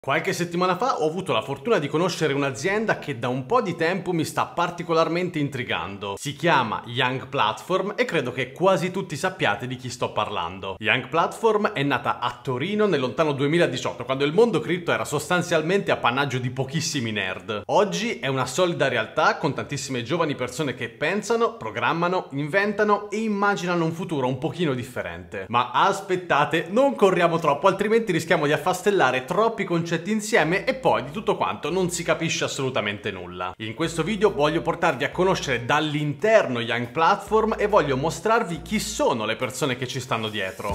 Qualche settimana fa ho avuto la fortuna di conoscere un'azienda che da un po' di tempo mi sta particolarmente intrigando. Si chiama Young Platform e credo che quasi tutti sappiate di chi sto parlando. Young Platform è nata a Torino nel lontano 2018, quando il mondo cripto era sostanzialmente appannaggio di pochissimi nerd. Oggi è una solida realtà con tantissime giovani persone che pensano, programmano, inventano e immaginano un futuro un pochino differente. Ma aspettate, non corriamo troppo, altrimenti rischiamo di affastellare troppi concetti insieme e poi di tutto quanto non si capisce assolutamente nulla. In questo video voglio portarvi a conoscere dall'interno Young Platform e voglio mostrarvi chi sono le persone che ci stanno dietro.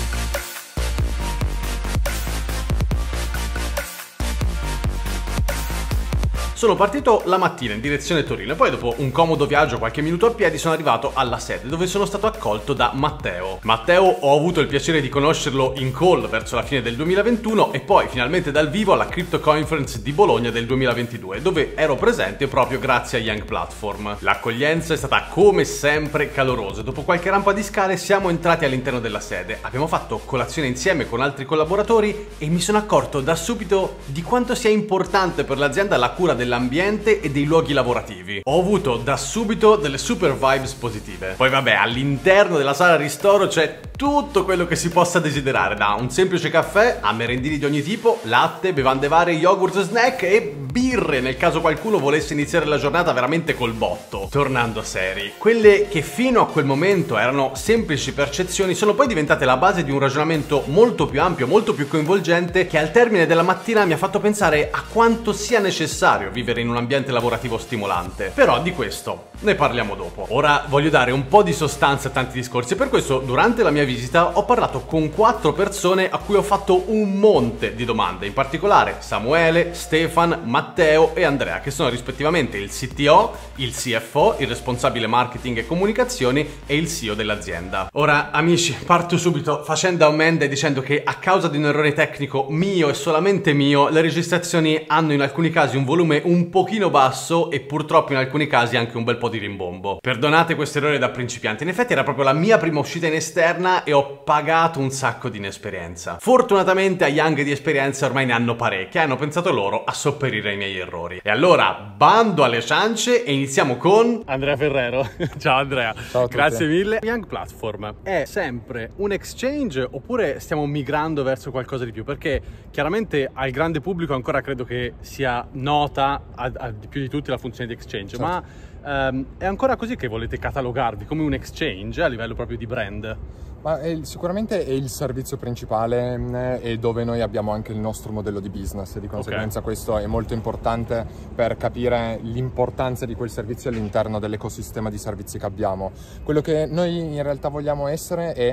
Sono partito la mattina in direzione Torino e poi dopo un comodo viaggio, qualche minuto a piedi, sono arrivato alla sede dove sono stato accolto da Matteo. Matteo ho avuto il piacere di conoscerlo in call verso la fine del 2021 e poi finalmente dal vivo alla Crypto Conference di Bologna del 2022 dove ero presente proprio grazie a Young Platform. L'accoglienza è stata come sempre calorosa. Dopo qualche rampa di scale siamo entrati all'interno della sede, abbiamo fatto colazione insieme con altri collaboratori e mi sono accorto da subito di quanto sia importante per l'azienda la cura dell'ambiente e dei luoghi lavorativi. Ho avuto da subito delle super vibes positive. Poi vabbè, all'interno della sala ristoro c'è tutto quello che si possa desiderare, da un semplice caffè a merendini di ogni tipo, latte, bevande varie, yogurt, snack e birre nel caso qualcuno volesse iniziare la giornata veramente col botto. Tornando seri, quelle che fino a quel momento erano semplici percezioni sono poi diventate la base di un ragionamento molto più ampio, molto più coinvolgente, che al termine della mattina mi ha fatto pensare a quanto sia necessario vivere in un ambiente lavorativo stimolante. Però di questo ne parliamo dopo. Ora voglio dare un po' di sostanza a tanti discorsi e per questo durante la mia visita ho parlato con 4 persone a cui ho fatto un monte di domande, in particolare Samuele, Stefan, Matteo e Andrea, che sono rispettivamente il CTO, il CFO, il responsabile marketing e comunicazioni e il CEO dell'azienda. Ora amici, parto subito facendo ammenda e dicendo che a causa di un errore tecnico mio e solamente mio, le registrazioni hanno in alcuni casi un volume un pochino basso e purtroppo in alcuni casi anche un bel po' di rimbombo. Perdonate questo errore da principiante, in effetti era proprio la mia prima uscita in esterna e ho pagato un sacco di inesperienza. Fortunatamente a Young di esperienza ormai ne hanno parecchie, hanno pensato loro a sopperire ai miei errori. E allora bando alle ciance e iniziamo con Andrea Ferrero. Ciao Andrea. Ciao a tutti. Grazie mille. Young Platform è sempre un exchange oppure stiamo migrando verso qualcosa di più? Perché chiaramente al grande pubblico ancora credo che sia nota di più di tutti la funzione di exchange, certo. Ma è ancora così che volete catalogarvi come un exchange a livello proprio di brand? Ma sicuramente è il servizio principale e dove noi abbiamo anche il nostro modello di business, di conseguenza questo è molto importante per capire l'importanza di quel servizio all'interno dell'ecosistema di servizi che abbiamo. Quello che noi in realtà vogliamo essere è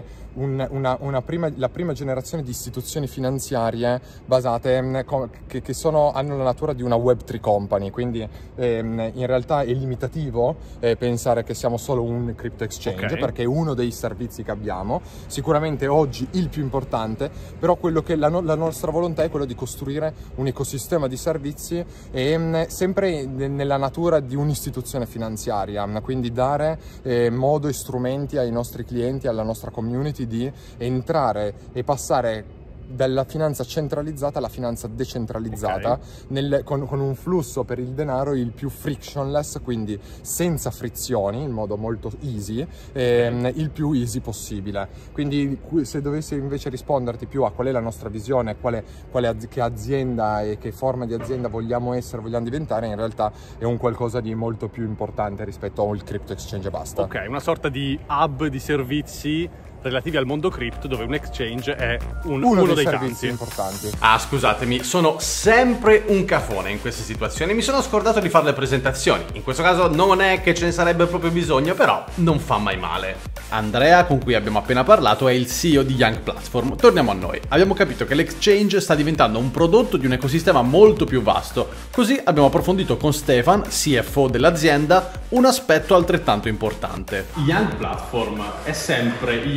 la prima generazione di istituzioni finanziarie basate che hanno la natura di una Web3 company, quindi in realtà è limitativo pensare che siamo solo un crypto exchange, perché è uno dei servizi che abbiamo. Sicuramente oggi il più importante, però quello che la nostra volontà è quello di costruire un ecosistema di servizi sempre nella natura di un'istituzione finanziaria, quindi dare modo e strumenti ai nostri clienti, alla nostra community di entrare e passare dalla finanza centralizzata alla finanza decentralizzata, con un flusso per il denaro il più frictionless, quindi senza frizioni, in modo molto easy, il più easy possibile. Quindi se dovessi invece risponderti più a qual è la nostra visione, che azienda e che forma di azienda vogliamo essere, vogliamo diventare, in realtà è un qualcosa di molto più importante rispetto a un crypto exchange e basta. Ok, una sorta di hub di servizi relativi al mondo cripto, dove un exchange è uno dei servizi tanti importanti. Ah, scusatemi, sono sempre un cafone in queste situazioni. Mi sono scordato di fare le presentazioni. In questo caso non è che ce ne sarebbe proprio bisogno, però non fa mai male. Andrea, con cui abbiamo appena parlato, è il CEO di Young Platform. Torniamo a noi. Abbiamo capito che l'exchange sta diventando un prodotto di un ecosistema molto più vasto. Così abbiamo approfondito con Stefan, CFO dell'azienda, un aspetto altrettanto importante. Young Platform è sempre Young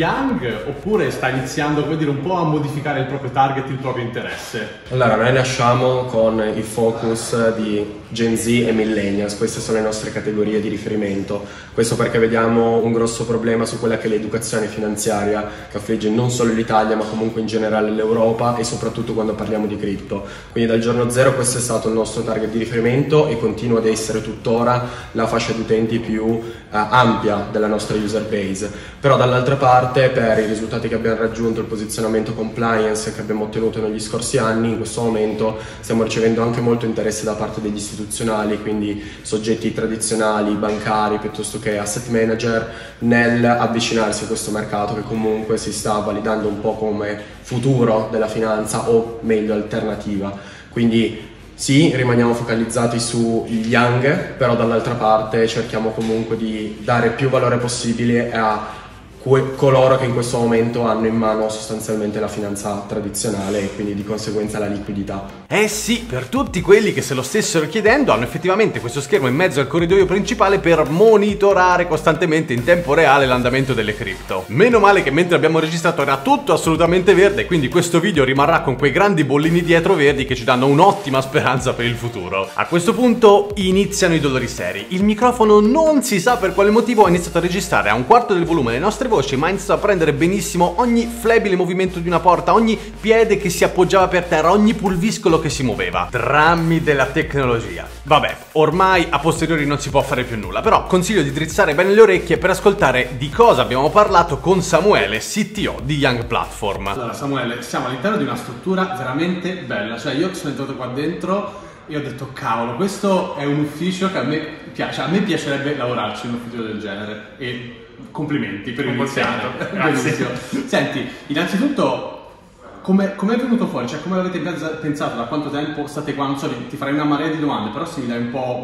Young oppure sta iniziando, come dire, un po' a modificare il proprio target, il proprio interesse? Allora, noi nasciamo con il focus di Gen Z e Millennials, queste sono le nostre categorie di riferimento. Questo perché vediamo un grosso problema su quella che è l'educazione finanziaria che affligge non solo l'Italia ma comunque in generale l'Europa, e soprattutto quando parliamo di cripto. Quindi dal giorno zero questo è stato il nostro target di riferimento e continua ad essere tuttora la fascia di utenti più ampia della nostra user base. Però dall'altra parte, per i risultati che abbiamo raggiunto, il posizionamento compliance che abbiamo ottenuto negli scorsi anni, in questo momento stiamo ricevendo anche molto interesse da parte degli istituzionali, quindi soggetti tradizionali, bancari piuttosto che asset manager, nel avvicinarsi a questo mercato che comunque si sta validando un po' come futuro della finanza, o meglio alternativa. Quindi sì, rimaniamo focalizzati sugli young, però dall'altra parte cerchiamo comunque di dare più valore possibile a coloro che in questo momento hanno in mano sostanzialmente la finanza tradizionale e quindi di conseguenza la liquidità. Eh sì, per tutti quelli che se lo stessero chiedendo, hanno effettivamente questo schermo in mezzo al corridoio principale per monitorare costantemente in tempo reale l'andamento delle cripto. Meno male che mentre abbiamo registrato era tutto assolutamente verde, quindi questo video rimarrà con quei grandi bollini dietro verdi che ci danno un'ottima speranza per il futuro. A questo punto iniziano i dolori seri. Il microfono, non si sa per quale motivo, ha iniziato a registrare a un quarto del volume le nostre voci, ma ha iniziato a prendere benissimo ogni flebile movimento di una porta, ogni piede che si appoggiava per terra, ogni pulviscolo che si muoveva. Drammi della tecnologia. Vabbè, ormai a posteriori non si può fare più nulla, però consiglio di drizzare bene le orecchie per ascoltare di cosa abbiamo parlato con Samuele, CTO di Young Platform. Allora Samuele, siamo all'interno di una struttura veramente bella, cioè io sono entrato qua dentro e ho detto cavolo, questo è un ufficio che a me piace, a me piacerebbe lavorarci in un ufficio del genere, e complimenti per il iniziato. Grazie. Senti, innanzitutto come è venuto fuori? Cioè, come l'avete pensato? Da quanto tempo state qua? Non so, ti farei una marea di domande, però se mi dai un po'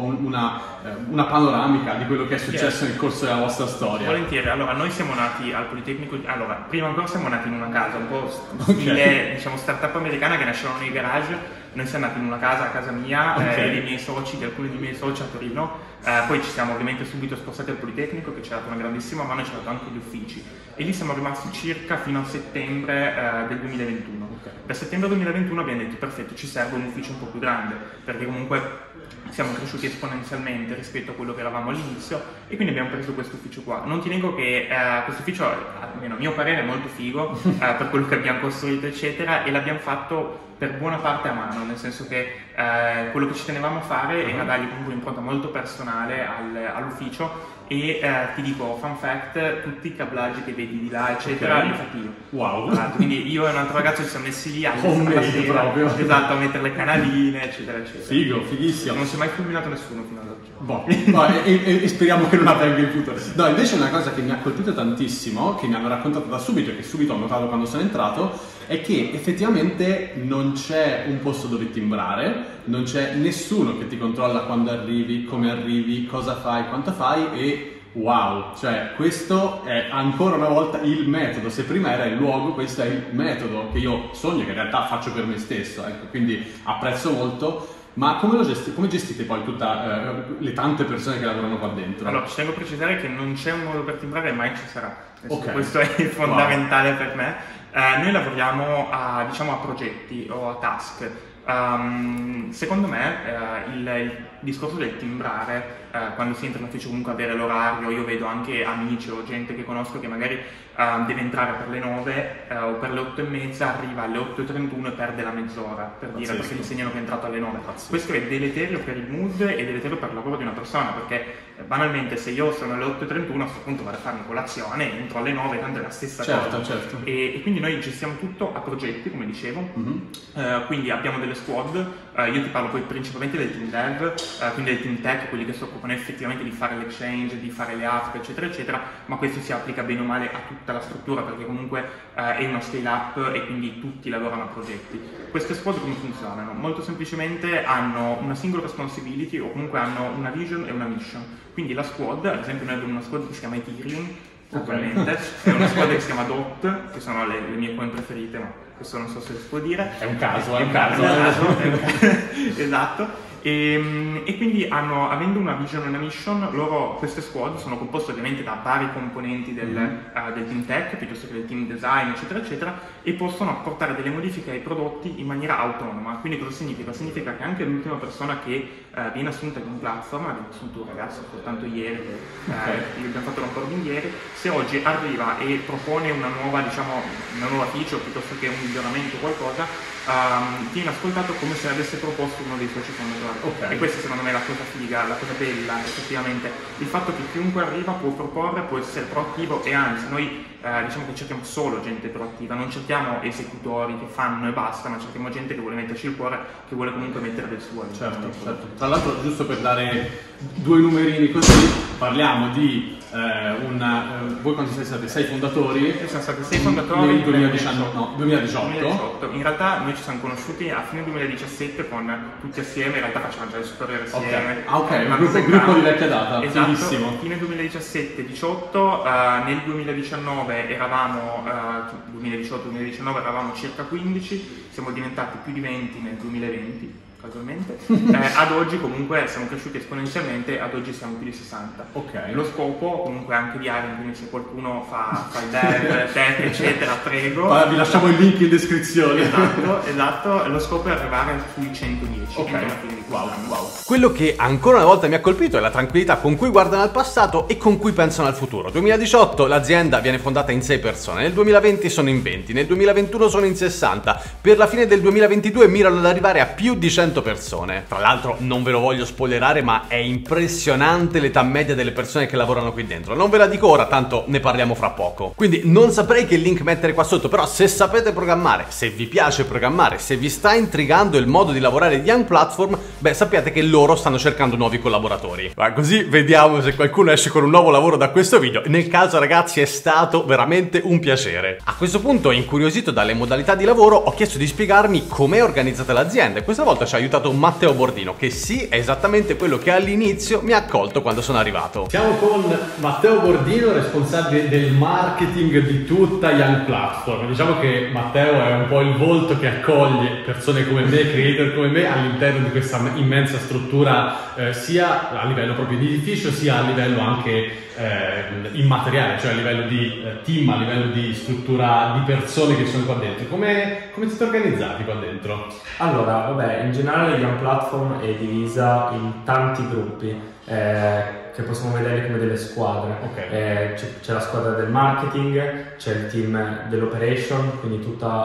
una panoramica di quello che è successo nel corso della vostra storia. Volentieri. Allora, noi siamo nati al Politecnico. Allora, prima ancora siamo nati in una casa, un po' stile, diciamo, startup americana che nascevano nei garage. Noi siamo nati in una casa, a casa mia, dei miei soci, di alcuni dei miei soci a Torino. Poi ci siamo ovviamente subito spostati al Politecnico, che ci ha dato una grandissima mano e ci ha dato anche gli uffici. E lì siamo rimasti circa fino a settembre del 2021. Da settembre 2021 abbiamo detto perfetto, ci serve un ufficio un po' più grande, perché comunque siamo cresciuti esponenzialmente rispetto a quello che eravamo all'inizio, e quindi abbiamo preso questo ufficio qua. Non ti nego che questo ufficio, almeno a mio parere, è molto figo per quello che abbiamo costruito eccetera, e l'abbiamo fatto per buona parte a mano, nel senso che quello che ci tenevamo a fare era dargli comunque un'impronta molto personale all'ufficio, e ti dico, fun fact, tutti i cablaggi che vedi di là eccetera li ho fatti io. Wow. Quindi io e un altro ragazzo ci siamo messi lì proprio. Esatto, a mettere le canaline eccetera eccetera. Figo, fighissimo. Non si è mai fulminato nessuno fino ad oggi. Boh, e speriamo che non avvenga in futuro. No, invece una cosa che mi ha colpito tantissimo, che mi hanno raccontato da subito e che subito ho notato quando sono entrato, è che effettivamente non c'è un posto dove timbrare, non c'è nessuno che ti controlla quando arrivi, come arrivi, cosa fai, quanto fai, e wow, cioè questo è ancora una volta il metodo. Se prima era il luogo, questo è il metodo che io sogno, che in realtà faccio per me stesso, ecco, quindi apprezzo molto. Ma come gestite poi tutte le tante persone che lavorano qua dentro? Allora, ci tengo a precisare che non c'è un modo per timbrare e mai ci sarà. Okay. Questo è fondamentale per me. Noi lavoriamo a progetti o a task. Secondo me il discorso del timbrare, quando si entra in ufficio, comunque avere l'orario, io vedo anche amici o gente che conosco che magari deve entrare per le 9 o per le 8:30, arriva alle 8:31 e perde la mezz'ora, per dire, perché gli segnano che è entrato alle 9. Questo è deleterio per il mood e deleterio per il lavoro di una persona, perché banalmente se io sono alle 8:31 a questo punto vado a fare una colazione, entro alle 9, tanto è la stessa cosa. Certo. E quindi noi gestiamo tutto a progetti, come dicevo. Quindi abbiamo delle squad, io ti parlo poi principalmente del team dev, quindi del team tech, quelli che si occupano effettivamente di fare l'exchange, di fare le app eccetera eccetera, ma questo si applica bene o male a tutta la struttura, perché comunque è una scale up e quindi tutti lavorano a progetti. Queste squad come funzionano? Molto semplicemente hanno una single responsibility, o comunque hanno una vision e una mission. Quindi la squad, ad esempio noi abbiamo una squad che si chiama Ethereum, attualmente, è una squadra che si chiama DOT, che sono le mie coin preferite, ma questo non so se si può dire. È un caso, Esatto. E quindi avendo una vision e una mission, queste squad sono composte ovviamente da vari componenti del team tech, piuttosto che del team design, eccetera, eccetera, e possono apportare delle modifiche ai prodotti in maniera autonoma. Quindi cosa significa? Significa che anche l'ultima persona che viene assunta in un platform, abbiamo assunto un ragazzo soltanto ieri, gli abbiamo fatto l'onboarding ieri, se oggi arriva e propone una nuova feature piuttosto che un miglioramento o qualcosa, viene ascoltato come se avesse proposto uno dei soci fondatori. E questa secondo me è la cosa figa, la cosa bella, effettivamente, il fatto che chiunque arriva può proporre, può essere proattivo, e anzi noi diciamo che cerchiamo solo gente proattiva, non cerchiamo esecutori che fanno e basta, ma cerchiamo gente che vuole metterci il cuore, che vuole comunque mettere del suo. Certo. Tra l'altro, giusto per dare due numerini così, parliamo di voi quanti siete stati? 6 fondatori? Ci sono stati 6 fondatori nel 2018. In realtà noi ci siamo conosciuti a fine 2017 con tutti assieme, in realtà facevamo già le superiori assieme. Un gruppo di vecchia data. Esatto, finissimo. fine 2017-18, nel 2019 eravamo 2018-2019 eravamo circa 15, siamo diventati più di 20 nel 2020. Casualmente, ad oggi comunque siamo cresciuti esponenzialmente, ad oggi siamo più di 60. Lo scopo comunque anche di Aren, quindi se qualcuno fa il dev, tech eccetera, prego. Vi lasciamo il link in descrizione. Esatto, lo scopo è arrivare sui 110. Wow. Quello che ancora una volta mi ha colpito è la tranquillità con cui guardano al passato e con cui pensano al futuro. 2018 l'azienda viene fondata in 6 persone, nel 2020 sono in 20, nel 2021 sono in 60, per la fine del 2022 mirano ad arrivare a più di 100 persone. Tra l'altro non ve lo voglio spoilerare, ma è impressionante l'età media delle persone che lavorano qui dentro. Non ve la dico ora, tanto ne parliamo fra poco. Quindi non saprei che link mettere qua sotto, però se sapete programmare, se vi piace programmare, se vi sta intrigando il modo di lavorare di Young Platform, beh, sappiate che loro stanno cercando nuovi collaboratori. Ma così vediamo se qualcuno esce con un nuovo lavoro da questo video. Nel caso, ragazzi, è stato veramente un piacere. A questo punto, incuriosito dalle modalità di lavoro, ho chiesto di spiegarmi com'è organizzata l'azienda, e questa volta ci ha aiutato Matteo Bordino, che sì, è esattamente quello che all'inizio mi ha accolto quando sono arrivato. Siamo con Matteo Bordino, responsabile del marketing di tutta Young Platform. Diciamo che Matteo è un po' il volto che accoglie persone come me, creator come me, all'interno di questa immensa struttura, sia a livello proprio di edificio, sia a livello anche immateriale, cioè a livello di team, a livello di struttura di persone che sono qua dentro. Come siete organizzati qua dentro? Allora, vabbè, in generale Young Platform è divisa in tanti gruppi che possiamo vedere come delle squadre. C'è la squadra del marketing, c'è il team dell'operation, quindi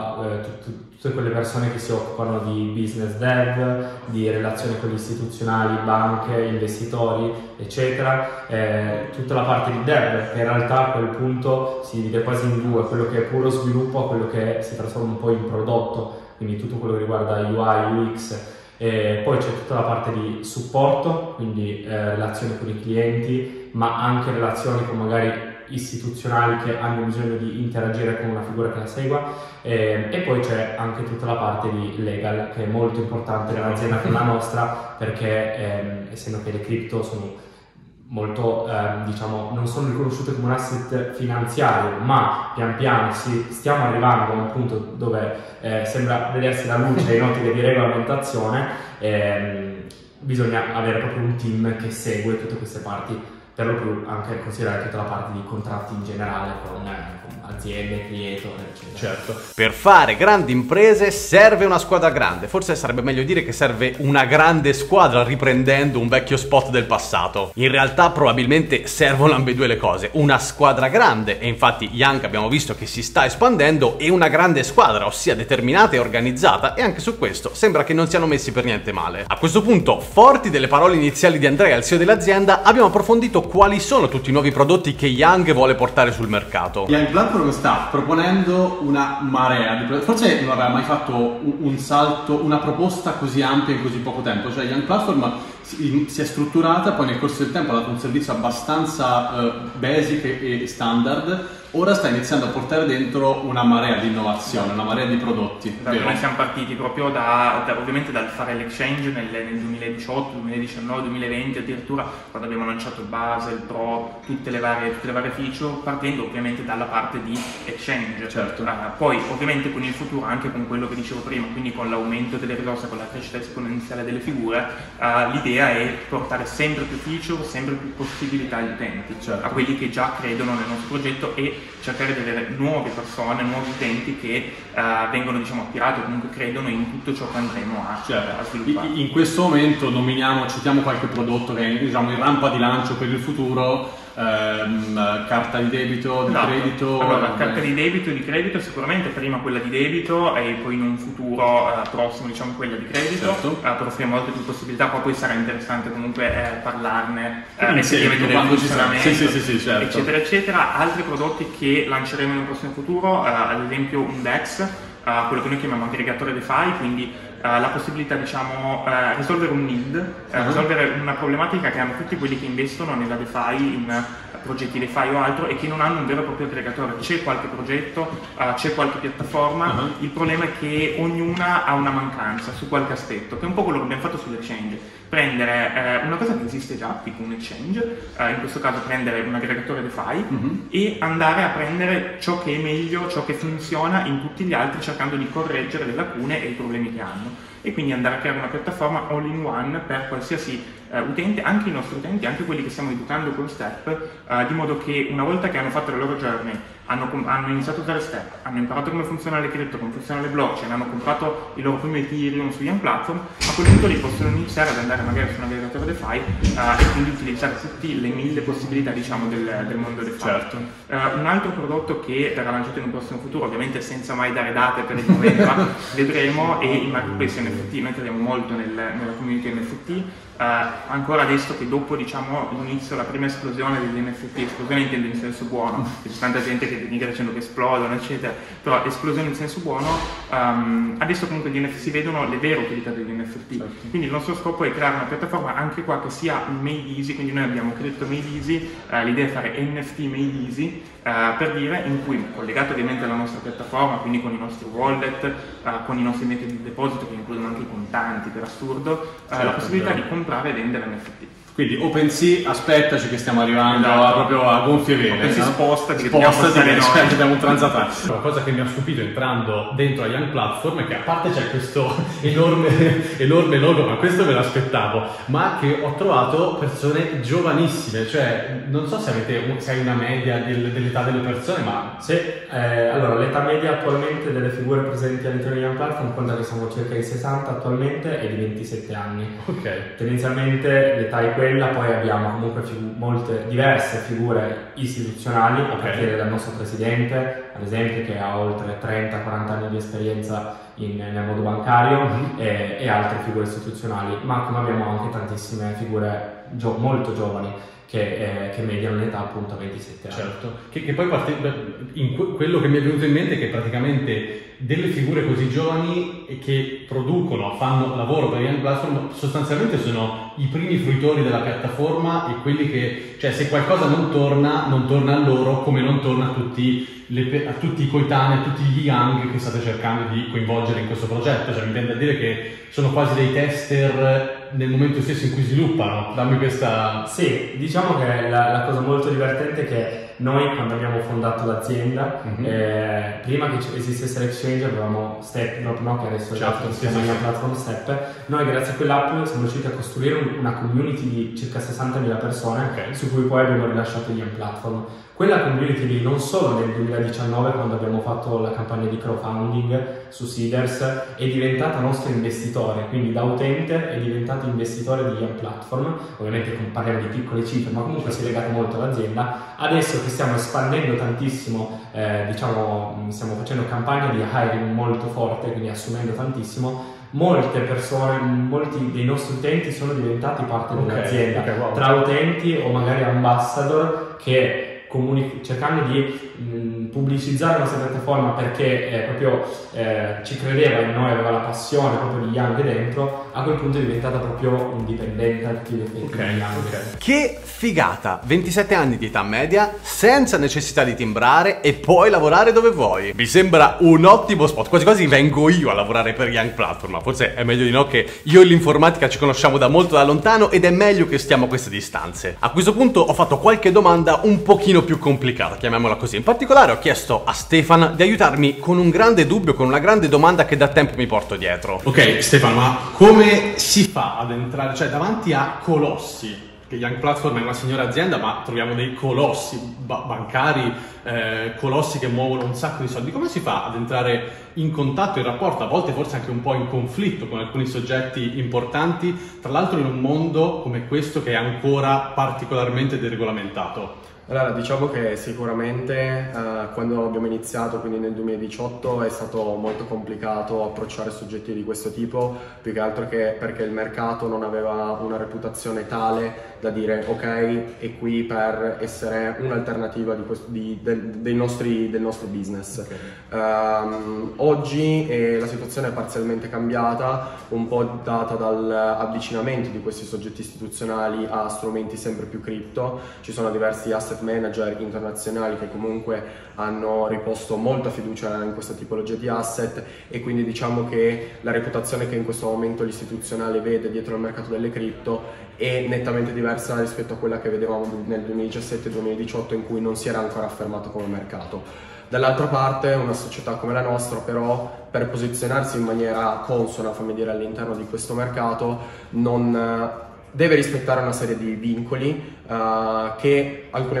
tutte quelle persone che si occupano di business dev, di relazioni con gli istituzionali, banche, investitori, eccetera. Tutta la parte di dev, che in realtà a quel punto si divide quasi in due, quello che è puro sviluppo a quello che si trasforma un po' in prodotto, quindi tutto quello che riguarda UI, UX. Poi c'è tutta la parte di supporto, quindi relazioni con i clienti, ma anche relazioni con magari istituzionali che hanno bisogno di interagire con una figura che la segua, e poi c'è anche tutta la parte di legal, che è molto importante in un'azienda come la nostra, perché essendo che le cripto sono molto, diciamo, non sono riconosciute come un asset finanziario, ma pian piano stiamo arrivando a un punto dove sembra vedersi la luce in ottica di regolamentazione. Bisogna avere proprio un team che segue tutte queste parti, per lo più anche considerare tutta la parte di contratti in generale con aziende, creator, eccetera. Certo. Per fare grandi imprese serve una squadra grande, forse sarebbe meglio dire che serve una grande squadra, riprendendo un vecchio spot del passato. In realtà probabilmente servono ambedue le cose, una squadra grande, e infatti Young abbiamo visto che si sta espandendo, e una grande squadra, ossia determinata e organizzata, e anche su questo sembra che non siano messi per niente male. A questo punto, forti delle parole iniziali di Andrea, il CEO dell'azienda, abbiamo approfondito quali sono tutti i nuovi prodotti che Young vuole portare sul mercato. Young Platform sta proponendo una marea di prodotti, forse non aveva mai fatto un salto, una proposta così ampia in così poco tempo. Cioè Young Platform si è strutturata, poi nel corso del tempo ha dato un servizio abbastanza basic e standard, ora sta iniziando a portare dentro una marea di innovazione, una marea di prodotti. Noi siamo partiti proprio ovviamente dal fare l'exchange nel 2018, 2019, 2020, addirittura quando abbiamo lanciato il base, il pro, tutte le varie feature, partendo ovviamente dalla parte di exchange. Certo. Poi ovviamente con il futuro, anche con quello che dicevo prima, quindi con l'aumento delle risorse, con la crescita esponenziale delle figure, l'idea è portare sempre più feature, sempre più possibilità agli utenti, certo, a quelli che già credono nel nostro progetto, e cercare di avere nuove persone, nuovi utenti che vengono attirati o comunque credono in tutto ciò che andremo a sviluppare. In questo momento citiamo qualche prodotto che è in rampa di lancio per il futuro. Carta di debito, di credito? Allora, carta di debito e di credito, sicuramente prima quella di debito e poi in un futuro prossimo quella di credito, certo, per offrire molte più possibilità. Poi sarà interessante comunque parlarne effettivamente del funzionamento, certo, eccetera eccetera. Altri prodotti che lanceremo nel prossimo futuro, ad esempio un DEX, quello che noi chiamiamo aggregatore DeFi, quindi la possibilità risolvere un need, risolvere una problematica che hanno tutti quelli che investono nella DeFi, in progetti DeFi o altro, e che non hanno un vero e proprio aggregatore. C'è qualche progetto, c'è qualche piattaforma, il problema è che ognuna ha una mancanza su qualche aspetto, che è un po' quello che abbiamo fatto sull'exchange. Prendere una cosa che esiste già, tipo un exchange, in questo caso prendere un aggregatore DeFi e andare a prendere ciò che è meglio, ciò che funziona in tutti gli altri, cercando di correggere le lacune e i problemi che hanno, e quindi andare a creare una piattaforma all in one per qualsiasi utente, anche i nostri utenti, anche quelli che stiamo educando con Step, di modo che una volta che hanno fatto la loro journey, hanno iniziato a usare Step, hanno imparato come funziona le cripto, come funziona le blockchain, hanno comprato il loro primo Ethereum su Young Platform, a quel punto lì possono iniziare ad andare magari su un aggregatore DeFi e quindi utilizzare tutte le 1000 possibilità del mondo DeFi. Certo. Un altro prodotto che verrà lanciato in un prossimo futuro, ovviamente senza mai dare date per il momento, vedremo, è il marketplace NFT. Noi crediamo molto nella community NFT. Ancora adesso che dopo l'inizio, la prima esplosione degli NFT, esplosione intendo in senso buono, c'è tanta gente che mica dicendo che esplodono eccetera, però esplosione in senso buono, adesso comunque gli NFT si vedono le vere utilità degli NFT, certo. Quindi il nostro scopo è creare una piattaforma anche qua che sia made easy, quindi noi abbiamo Crypto Made Easy, l'idea è fare NFT Made Easy, per dire, in cui collegato ovviamente alla nostra piattaforma, quindi con i nostri wallet, con i nostri metodi di deposito che includono anche i contanti per assurdo, certo, la possibilità di comprare e vendere NFT. Quindi OpenSea, aspettaci che stiamo arrivando proprio a gonfie vele. OpenSea spostati, abbiamo un transatlantico. La cosa che mi ha stupito entrando dentro a Young Platform è che, a parte c'è questo enorme logo, ma questo me l'aspettavo, ma che ho trovato persone giovanissime, cioè non so se hai una media dell'età delle persone, ma... Sì, allora l'età media attualmente delle figure presenti all'interno di Young Platform, conta che siamo circa di 60 attualmente, e di 27 anni. Ok. Tendenzialmente l'età è quella, poi abbiamo comunque molte diverse figure istituzionali, a partire dal nostro presidente, ad esempio, che ha oltre 30-40 anni di esperienza nel mondo bancario, e altre figure istituzionali, ma come abbiamo anche tantissime figure molto giovani che mediano l'età appunto a 27 anni. Certo, che poi quello che mi è venuto in mente è che praticamente delle figure così giovani che producono, fanno lavoro per Young Platform, sostanzialmente sono i primi fruitori della piattaforma, e quelli che, cioè, se qualcosa non torna a loro, come non torna a tutti i coetanei, a tutti gli young che state cercando di coinvolgere in questo progetto. Cioè, mi viene da dire che sono quasi dei tester nel momento stesso in cui sviluppano. Dammi questa... Sì, diciamo che la cosa molto divertente è che noi, quando abbiamo fondato l'azienda, prima che esistesse l'exchange, avevamo Step, no, che adesso si chiama la platform Step. Noi, grazie a quell'app, siamo riusciti a costruire una community di circa 60.000 persone, su cui poi abbiamo rilasciato Young Platform. Quella community lì, non solo nel 2019, quando abbiamo fatto la campagna di crowdfunding su Seeders, è diventata nostro investitore, quindi da utente è diventato investitore di Young Platform. Ovviamente parliamo di piccole cifre, ma comunque si è legato molto all'azienda. Adesso che stiamo espandendo tantissimo, stiamo facendo campagna di hiring molto forte, quindi assumendo tantissimo, molte persone, molti dei nostri utenti sono diventati parte dell'azienda, tra utenti o magari ambassador, che cercando di pubblicizzare la nostra piattaforma perché proprio ci credeva in noi, aveva la passione proprio di Young dentro, a quel punto è diventata proprio indipendente a tutti gli effetti di Young. Che figata! 27 anni di età media, senza necessità di timbrare e puoi lavorare dove vuoi. Mi sembra un ottimo spot, quasi quasi vengo io a lavorare per Young Platform, ma forse è meglio di no, che io e l'informatica ci conosciamo da molto da lontano ed è meglio che stiamo a queste distanze. A questo punto ho fatto qualche domanda un pochino più complicata, chiamiamola così. In particolare ho chiesto a Stefan di aiutarmi con un grande dubbio, con una grande domanda che da tempo mi porto dietro. Ok Stefano, ma come si fa ad entrare, cioè davanti a colossi? Che Young Platform è una signora azienda, ma troviamo dei colossi bancari, colossi che muovono un sacco di soldi. Come si fa ad entrare in contatto, in rapporto, a volte forse anche un po' in conflitto con alcuni soggetti importanti, tra l'altro in un mondo come questo che è ancora particolarmente deregolamentato? Allora, diciamo che sicuramente quando abbiamo iniziato, quindi nel 2018, è stato molto complicato approcciare soggetti di questo tipo, più che altro che perché il mercato non aveva una reputazione tale da dire ok, è qui per essere un'alternativa del nostro business. Okay. Oggi la situazione è parzialmente cambiata, un po' data dall'avvicinamento di questi soggetti istituzionali a strumenti sempre più cripto. Ci sono diversi asset manager internazionali che comunque hanno riposto molta fiducia in questa tipologia di asset, e quindi diciamo che la reputazione che in questo momento l'istituzionale vede dietro al mercato delle cripto è nettamente diversa rispetto a quella che vedevamo nel 2017-2018, in cui non si era ancora affermato come mercato. Dall'altra parte una società come la nostra però, per posizionarsi in maniera consona, fammi dire, all'interno di questo mercato, non deve rispettare una serie di vincoli che alcune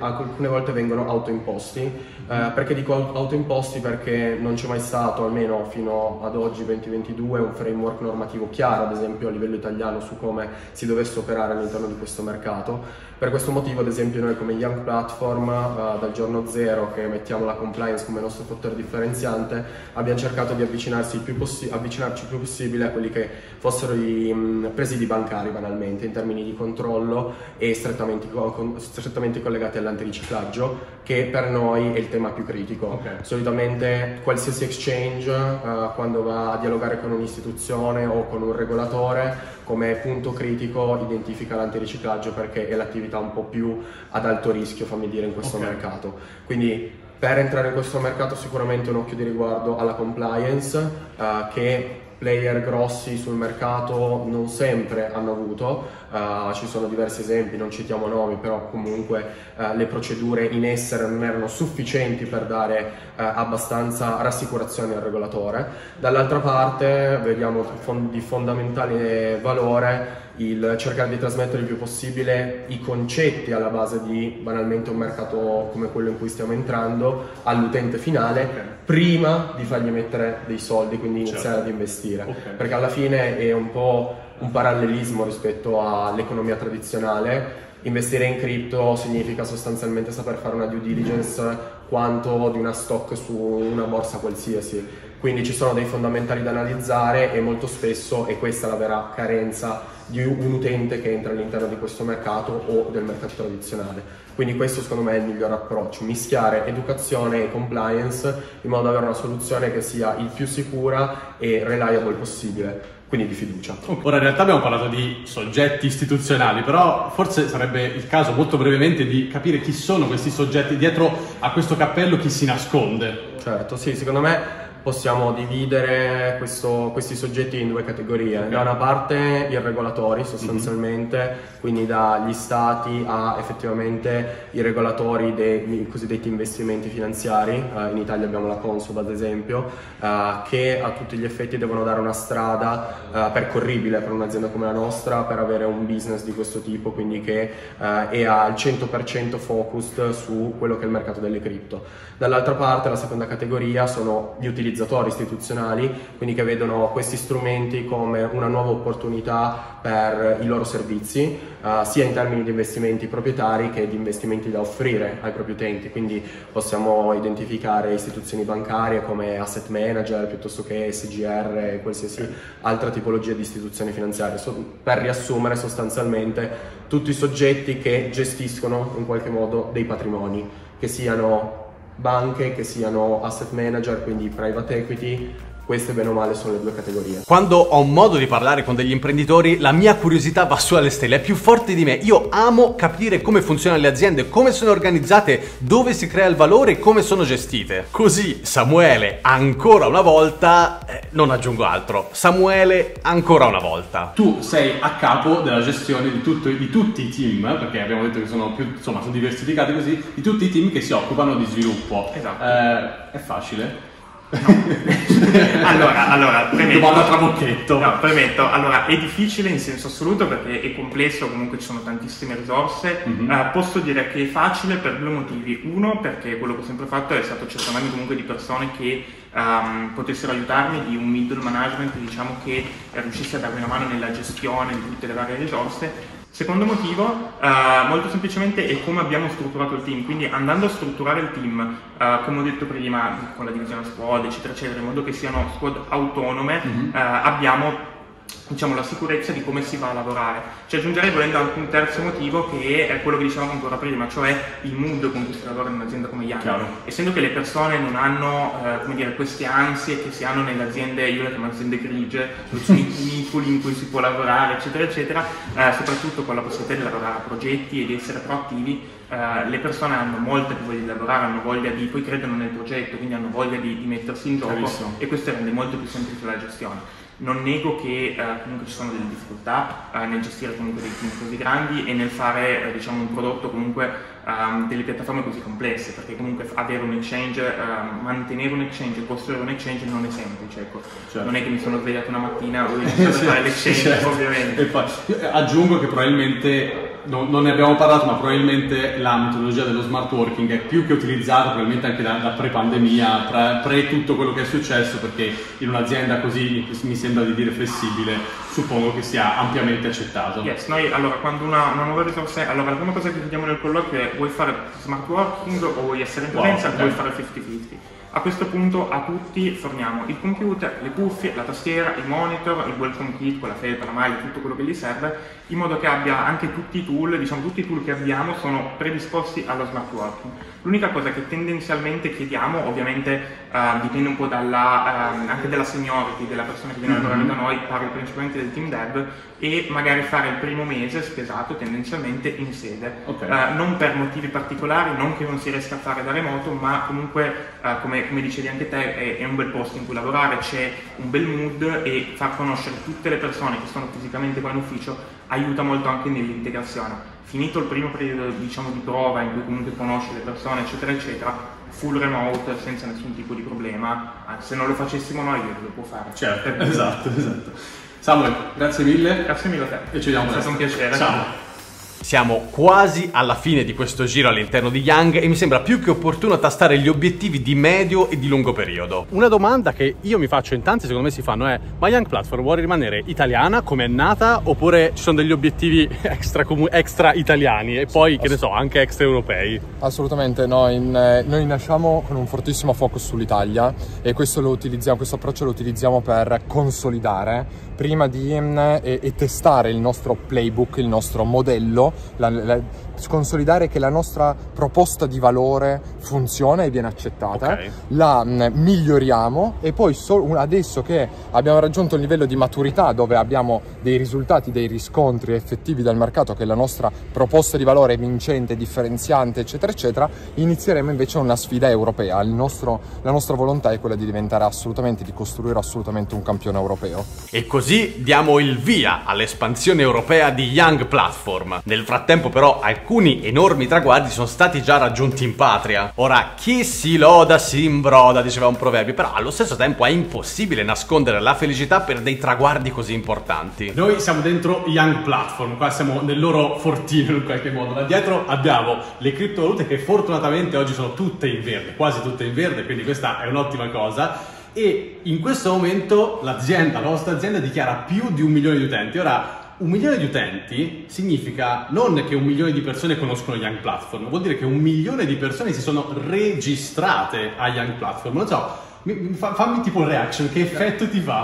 volte vengono autoimposti. Perché dico autoimposti? Perché non c'è mai stato, almeno fino ad oggi 2022, un framework normativo chiaro, ad esempio a livello italiano, su come si dovesse operare all'interno di questo mercato. Per questo motivo, ad esempio, noi come Young Platform, dal giorno zero che mettiamo la compliance come nostro fattore differenziante, abbiamo cercato di avvicinarci il più possibile a quelli che fossero i presidi bancari, banalmente, in termini di controllo e strettamente collegati all'antiriciclaggio, che per noi è il tema più critico. Okay. Solitamente qualsiasi exchange, quando va a dialogare con un'istituzione o con un regolatore, come punto critico identifica l'antiriciclaggio, perché è l'attività un po' più ad alto rischio, fammi dire, in questo mercato. Quindi per entrare in questo mercato sicuramente un occhio di riguardo alla compliance, che player grossi sul mercato non sempre hanno avuto. Ci sono diversi esempi, non citiamo nomi, però comunque le procedure in essere non erano sufficienti per dare abbastanza rassicurazioni al regolatore. Dall'altra parte vediamo di fondamentale valore il cercare di trasmettere il più possibile i concetti alla base di, banalmente, un mercato come quello in cui stiamo entrando all'utente finale, prima di fargli mettere dei soldi, quindi iniziare ad investire. Perché alla fine è un po' un parallelismo rispetto all'economia tradizionale. Investire in cripto significa sostanzialmente saper fare una due diligence quanto di una stock su una borsa qualsiasi. Quindi ci sono dei fondamentali da analizzare, e molto spesso è questa la vera carenza di un utente che entra all'interno di questo mercato o del mercato tradizionale. Quindi questo secondo me è il miglior approccio: mischiare educazione e compliance in modo da avere una soluzione che sia il più sicura e reliable possibile, quindi di fiducia. Ora, in realtà abbiamo parlato di soggetti istituzionali, però forse sarebbe il caso molto brevemente di capire chi sono questi soggetti dietro a questo cappello, chi si nasconde. Certo, sì, secondo me possiamo dividere questi soggetti in due categorie. Da una parte i regolatori, sostanzialmente, quindi dagli stati a effettivamente i regolatori dei cosiddetti investimenti finanziari. In Italia abbiamo la Consob, ad esempio, che a tutti gli effetti devono dare una strada percorribile per un'azienda come la nostra per avere un business di questo tipo, quindi che è al 100% focused su quello che è il mercato delle cripto. Dall'altra parte la seconda categoria sono gli utilizzatori istituzionali, quindi che vedono questi strumenti come una nuova opportunità per i loro servizi, sia in termini di investimenti proprietari che di investimenti da offrire ai propri utenti. Quindi possiamo identificare istituzioni bancarie come asset manager, piuttosto che SGR e qualsiasi altra tipologia di istituzioni finanziarie. Per riassumere, sostanzialmente tutti i soggetti che gestiscono in qualche modo dei patrimoni, che siano banche, che siano asset manager, quindi private equity. Queste bene o male sono le due categorie. Quando ho modo di parlare con degli imprenditori, la mia curiosità va su alle stelle, è più forte di me. Io amo capire come funzionano le aziende, come sono organizzate, dove si crea il valore e come sono gestite. Così Samuele, ancora una volta, non aggiungo altro, Samuele, ancora una volta. Tu sei a capo della gestione di tutti i team, perché abbiamo detto che sono più, insomma, sono diversificati così, di tutti i team che si occupano di sviluppo. Esatto. È facile? No. allora premetto, domanda trabocchetto. No, premetto, allora è difficile in senso assoluto perché è complesso, comunque ci sono tantissime risorse. Posso dire che è facile per due motivi. Uno, perché quello che ho sempre fatto è stato cercarmi comunque di persone che potessero aiutarmi, di un middle management, diciamo, che riuscisse a darmi una mano nella gestione di tutte le varie risorse. Secondo motivo, molto semplicemente, è come abbiamo strutturato il team. Quindi andando a strutturare il team, come ho detto prima, con la divisione squad, eccetera, eccetera, in modo che siano squad autonome, abbiamo, diciamo, la sicurezza di come si va a lavorare. Ci aggiungerei volendo anche un terzo motivo, che è quello che dicevamo ancora prima, cioè il mood con cui si lavora in un'azienda come Young. Essendo che le persone non hanno come dire, queste ansie che si hanno nelle aziende, io le chiamo aziende grigie, sono i cunicoli in cui si può lavorare, eccetera, eccetera, soprattutto con la possibilità di lavorare a progetti e di essere proattivi. Le persone hanno molta più voglia di lavorare, hanno voglia di, poi credono nel progetto, quindi hanno voglia di mettersi in gioco, e questo rende molto più semplice la gestione. Non nego che comunque ci sono delle difficoltà nel gestire comunque dei team così grandi e nel fare diciamo un prodotto comunque delle piattaforme così complesse, perché comunque avere un exchange, mantenere un exchange e costruire un exchange non è semplice, ecco. Certo. Non è che mi sono svegliato una mattina e ho iniziato a fare l'exchange, certo, ovviamente. E poi, aggiungo che probabilmente non ne abbiamo parlato, ma probabilmente la metodologia dello smart working è più che utilizzata probabilmente anche da pre-pandemia, pre tutto quello che è successo, perché in un'azienda così, mi sembra di dire flessibile, suppongo che sia ampiamente accettato. Yes, noi allora quando una nuova risorsa, allora la prima cosa che chiediamo nel colloquio è: vuoi fare smart working o vuoi essere in presenza, vuoi fare 50-50? A questo punto a tutti forniamo il computer, le cuffie, la tastiera, il monitor, il welcome kit con la felpa, la maglia, tutto quello che gli serve, in modo che abbia anche tutti i tool, diciamo tutti i tool che abbiamo sono predisposti allo smart working. L'unica cosa che tendenzialmente chiediamo, ovviamente dipende un po' anche dalla seniority della persona che viene a lavorare da noi, parlo principalmente del team dev, e magari fare il primo mese spesato tendenzialmente in sede, non per motivi particolari, non che non si riesca a fare da remoto, ma comunque come dicevi anche te è un bel posto in cui lavorare, c'è un bel mood, e far conoscere tutte le persone che sono fisicamente qua in ufficio aiuta molto anche nell'integrazione. Finito il primo periodo, diciamo, di prova in cui comunque conosci le persone, eccetera eccetera, full remote senza nessun tipo di problema, se non lo facessimo noi lo può fare. Certo, esatto. Samuel, grazie mille. Grazie mille a te. E ci vediamo. È stato un piacere. Ciao. Siamo quasi alla fine di questo giro all'interno di Young e mi sembra più che opportuno tastare gli obiettivi di medio e di lungo periodo. Una domanda che io mi faccio, in tanti secondo me si fanno, è: ma Young Platform vuole rimanere italiana come è nata, oppure ci sono degli obiettivi extra italiani e poi, che ne so, anche extra europei? Assolutamente, noi nasciamo con un fortissimo focus sull'Italia, e questo approccio lo utilizziamo per consolidare prima di testare il nostro playbook, il nostro modello, consolidare che la nostra proposta di valore funziona e viene accettata, la miglioriamo, e poi adesso che abbiamo raggiunto un livello di maturità dove abbiamo dei risultati, dei riscontri effettivi dal mercato che la nostra proposta di valore è vincente, differenziante, eccetera eccetera, inizieremo invece una sfida europea. La nostra volontà è quella di diventare assolutamente, di costruire assolutamente un campione europeo. E così diamo il via all'espansione europea di Young Platform. Nel frattempo però alcuni enormi traguardi sono stati già raggiunti in patria. Ora, chi si loda si imbroda, diceva un proverbio, però allo stesso tempo è impossibile nascondere la felicità per dei traguardi così importanti. Noi siamo dentro Young Platform, qua siamo nel loro fortino in qualche modo. Là dietro abbiamo le criptovalute che fortunatamente oggi sono tutte in verde, quasi tutte in verde, quindi questa è un'ottima cosa. E in questo momento la nostra azienda dichiara più di 1 milione di utenti. Ora, 1 milione di utenti significa non che 1 milione di persone conoscono Young Platform, vuol dire che 1 milione di persone si sono registrate a Young Platform. Non so, fammi tipo reaction, che effetto ti fa?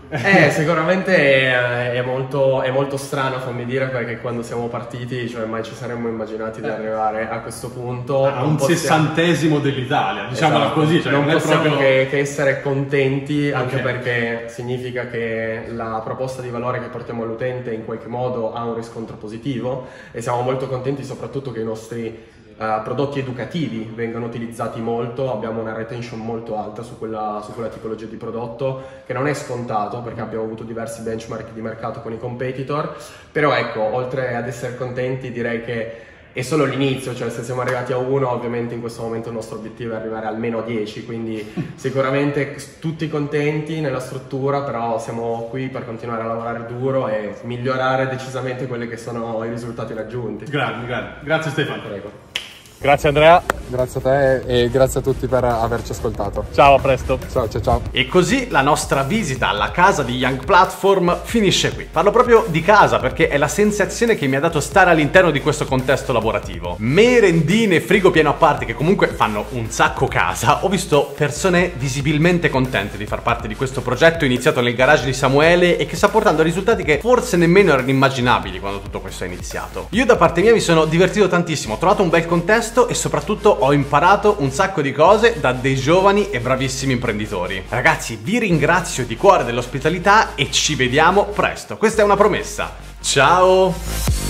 Sicuramente è molto strano, fammi dire, perché quando siamo partiti, cioè, mai ci saremmo immaginati di arrivare a questo punto. A un 60° dell'Italia, diciamola così. Cioè non possiamo proprio... che essere contenti, anche perché significa che la proposta di valore che portiamo all'utente in qualche modo ha un riscontro positivo, e siamo molto contenti soprattutto che i nostri prodotti educativi vengono utilizzati molto. Abbiamo una retention molto alta su quella tipologia di prodotto, che non è scontato perché abbiamo avuto diversi benchmark di mercato con i competitor. Però ecco, oltre ad essere contenti, direi che è solo l'inizio, cioè se siamo arrivati a 1, ovviamente in questo momento il nostro obiettivo è arrivare almeno a 10, quindi sicuramente tutti contenti nella struttura, però siamo qui per continuare a lavorare duro e migliorare decisamente quelli che sono i risultati raggiunti. Grazie Stefano. Prego. Grazie Andrea. Grazie a te e grazie a tutti per averci ascoltato. Ciao, a presto. Ciao. E così la nostra visita alla casa di Young Platform finisce qui. Parlo proprio di casa perché è la sensazione che mi ha dato stare all'interno di questo contesto lavorativo. Merendine, frigo pieno a parte, che comunque fanno un sacco casa. Ho visto persone visibilmente contente di far parte di questo progetto iniziato nel garage di Samuele e che sta portando a risultati che forse nemmeno erano immaginabili quando tutto questo è iniziato. Io da parte mia mi sono divertito tantissimo, ho trovato un bel contesto e soprattutto ho imparato un sacco di cose da dei giovani e bravissimi imprenditori. Ragazzi, vi ringrazio di cuore dell'ospitalità e ci vediamo presto. Questa è una promessa. Ciao!